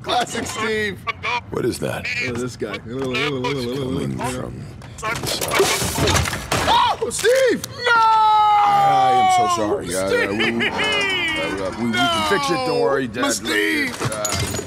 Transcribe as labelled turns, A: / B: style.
A: Classic Steve.
B: What is that?
A: This guy.
B: Coming from...
A: Oh, Steve! No!
B: I am so sorry.
A: Steve!
B: We can fix it. Don't worry, Dad.
A: Steve!